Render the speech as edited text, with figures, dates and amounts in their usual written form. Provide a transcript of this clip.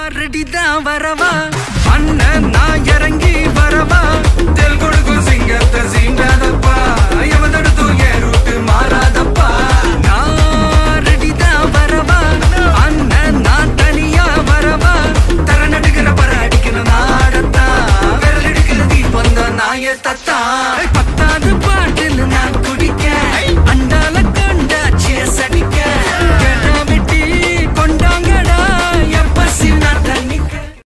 ready தான் வரவா அண்ணன் நான் இறங்கி வரவா தெல் கொடுக்கும் சிங்கத்தை சீண்டாதப்பா